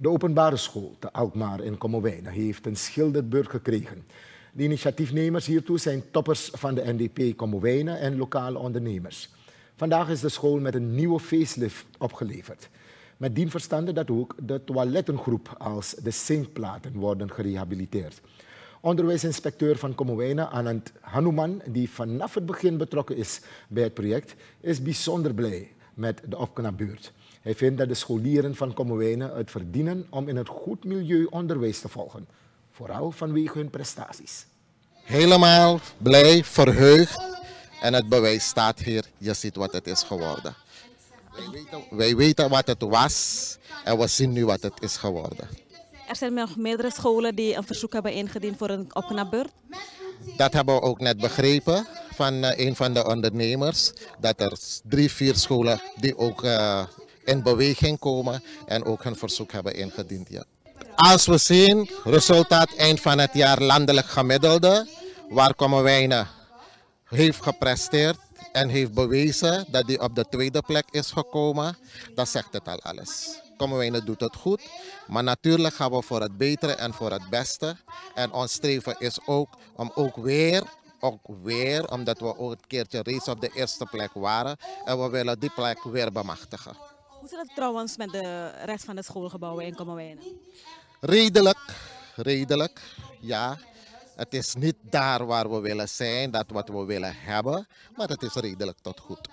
De openbare school te Alkmaar in Kommerwijnen heeft een schilderbeurt gekregen. De initiatiefnemers hiertoe zijn toppers van de NDP Kommerwijnen en lokale ondernemers. Vandaag is de school met een nieuwe facelift opgeleverd. Met dien verstande dat ook de toilettengroep als de zinkplaten worden gerehabiliteerd. Onderwijsinspecteur van Kommerwijnen, Anand Hanuman, die vanaf het begin betrokken is bij het project, is bijzonder blij met de opknapbeurt. Hij vindt dat de scholieren van Kommerwijnen het verdienen om in een goed milieu onderwijs te volgen. Vooral vanwege hun prestaties. Helemaal blij, verheugd en het bewijs staat hier. Je ziet wat het is geworden. Wij weten wat het was en we zien nu wat het is geworden. Er zijn nog meerdere scholen die een verzoek hebben ingediend voor een opknapbeurt. Dat hebben we ook net begrepen van een van de ondernemers. Dat er 3-4 scholen die ook in beweging komen en ook hun verzoek hebben ingediend. Ja. Als we zien, resultaat eind van het jaar landelijk gemiddelde, waar Kommerwijnen heeft gepresteerd en heeft bewezen dat hij op de tweede plek is gekomen, dan zegt het al alles. Kommerwijnen doet het goed, maar natuurlijk gaan we voor het betere en voor het beste. En ons streven is ook om omdat we ook een keertje reeds op de eerste plek waren en we willen die plek weer bemachtigen. Hoe zit het trouwens met de rest van de schoolgebouwen in Kommerwijnen? Redelijk, ja. Het is niet daar waar we willen zijn, dat wat we willen hebben, maar het is redelijk tot goed.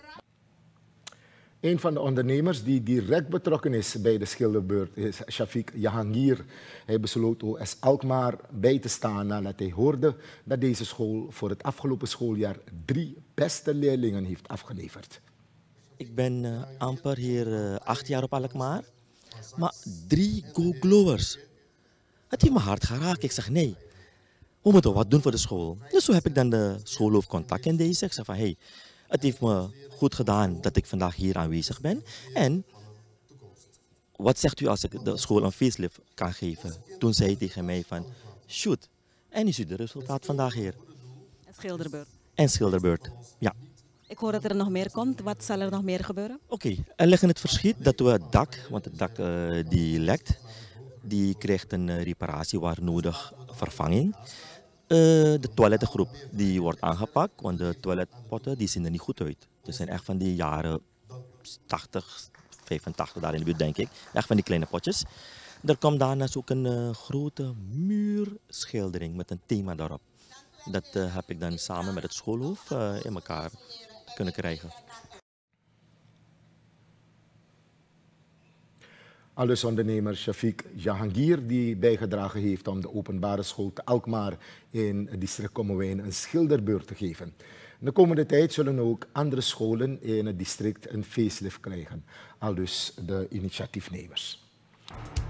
Een van de ondernemers die direct betrokken is bij de schilderbeurt is Shafiq Jahangir. Hij besloot OS Alkmaar bij te staan nadat hij hoorde dat deze school voor het afgelopen schooljaar 3 beste leerlingen heeft afgeleverd. Ik ben amper hier 8 jaar op Alkmaar, maar 3 go-glowers. Het heeft me hard geraakt. Ik zeg nee, we moeten wat doen voor de school. Dus zo heb ik dan de schoolhoofd contact in deze. Ik zeg van hey, het heeft me goed gedaan dat ik vandaag hier aanwezig ben. En wat zegt u als ik de school een facelift kan geven? Toen zei hij tegen mij van shoot. En u ziet het resultaat vandaag hier. Een schilderbeurt. En schilderbeurt, ja. Ik hoor dat er nog meer komt. Wat zal er nog meer gebeuren? Oké, er ligt in het verschiet dat we het dak, want het dak die lekt, die krijgt een reparatie waar nodig, vervanging. De toilettengroep die wordt aangepakt, want de toiletpotten die zien er niet goed uit. Het zijn echt van die jaren 80, 85 daar in de buurt denk ik. Echt van die kleine potjes. Er komt daarnaast ook een grote muurschildering met een thema daarop. Dat heb ik dan samen met het schoolhoofd in elkaar kunnen krijgen. Aldus ondernemer Shafiq Jahangir die bijgedragen heeft om de openbare school te Alkmaar in het district Kommerwijnen een schilderbeurt te geven. De komende tijd zullen ook andere scholen in het district een facelift krijgen. Aldus de initiatiefnemers.